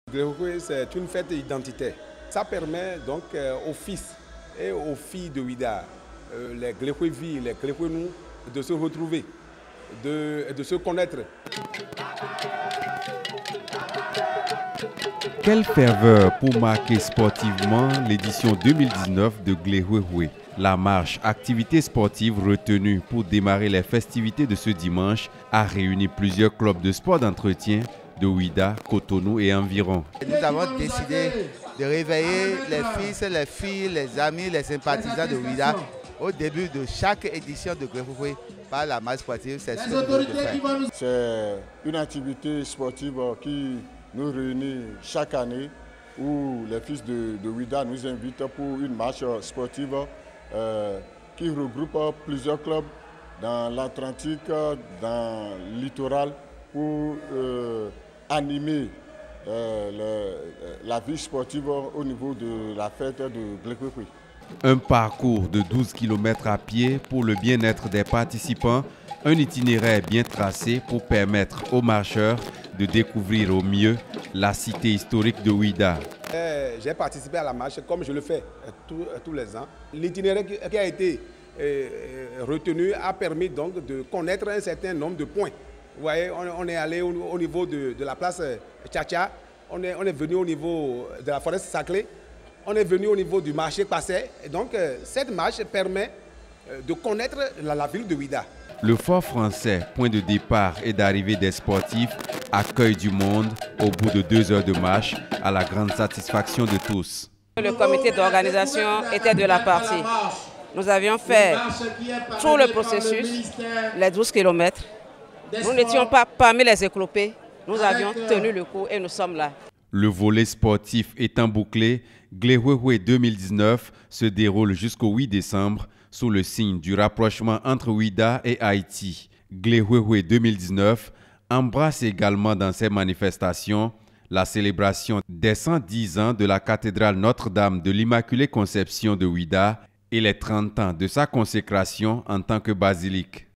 Gléhoué, c'est une fête identitaire. Ça permet donc aux fils et aux filles de Ouida, les Gléhouévis, les Gléhouénous, de se retrouver, de se connaître. Quelle ferveur pour marquer sportivement l'édition 2019 de Gléhoué. La marche activité sportive retenue pour démarrer les festivités de ce dimanche a réuni plusieurs clubs de sport d'entretien de Ouida, Cotonou et environ. Nous avons décidé de réveiller les fils, les filles, les amis, les sympathisants de Ouida au début de chaque édition de Gléhoué par la marche sportive. C'est ce que nous voulons faire. C'est une activité sportive qui nous réunit chaque année où les fils de Ouida nous invitent pour une marche sportive qui regroupe plusieurs clubs dans l'Atlantique, dans le littoral pour animer la vie sportive au niveau de la fête de Gléhoué. Un parcours de 12 km à pied pour le bien-être des participants, un itinéraire bien tracé pour permettre aux marcheurs de découvrir au mieux la cité historique de Ouida. J'ai participé à la marche comme je le fais tous les ans. L'itinéraire qui a été retenu a permis donc de connaître un certain nombre de points. Vous voyez, on est allé au niveau de la place Tchatcha, on est venu au niveau de la forêt Saclay, on est venu au niveau du marché Passé. Et donc cette marche permet de connaître la ville de Ouida. Le fort français, point de départ et d'arrivée des sportifs, accueille du monde au bout de 2 heures de marche à la grande satisfaction de tous. Le comité d'organisation était de la partie. Nous avions fait tout le processus, les 12 km. Nous n'étions pas parmi les éclopés. Nous avions tenu le coup et nous sommes là. Le volet sportif étant bouclé, Gléhoué 2019 se déroule jusqu'au 8 décembre sous le signe du rapprochement entre Ouida et Haïti. Gléhoué 2019 embrasse également dans ses manifestations la célébration des 110 ans de la cathédrale Notre-Dame de l'Immaculée Conception de Ouida et les 30 ans de sa consécration en tant que basilique.